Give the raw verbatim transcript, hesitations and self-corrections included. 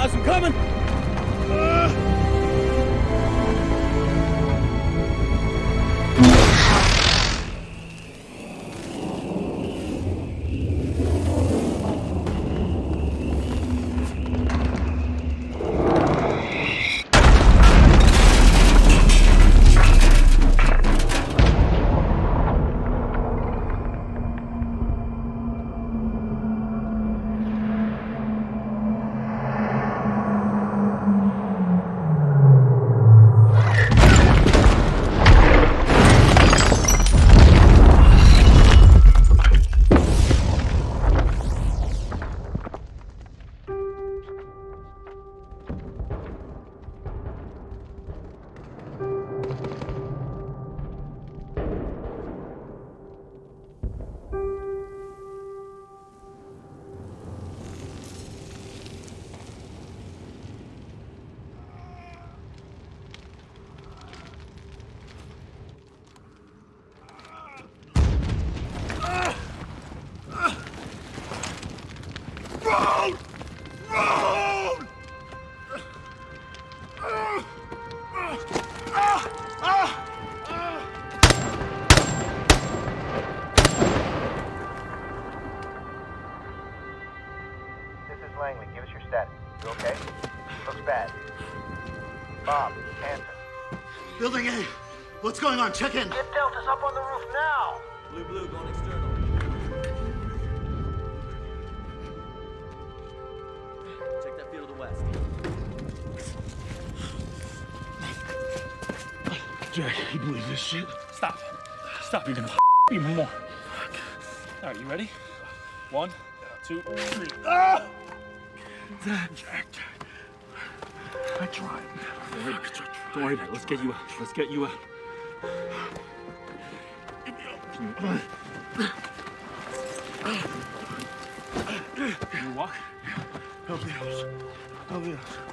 guys, I'm coming! Uh. Give us your status. You okay? Looks bad. Bob, Ansar. Building A. What's going on? Check in. Get Deltas up on the roof now! Blue, blue, going external. Check that field to the west. Jack, you believe this shit? Stop. Stop. You're gonna f even more. All right, you ready? One, two, three. Ah! Jack, Jack. I tried. Don't worry, Don't worry about it. Let's get you out. Let's get you out. Get me up. Can you walk? Help me out. Help me out.